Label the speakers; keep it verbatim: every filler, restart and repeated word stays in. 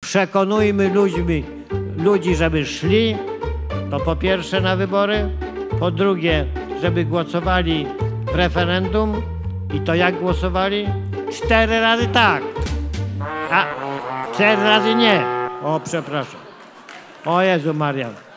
Speaker 1: przekonujmy ludźmi, ludzi, żeby szli, to po pierwsze na wybory, po drugie, żeby głosowali w referendum i to jak głosowali? Cztery razy tak, a cztery razy nie. O, przepraszam. O Jezu Maria.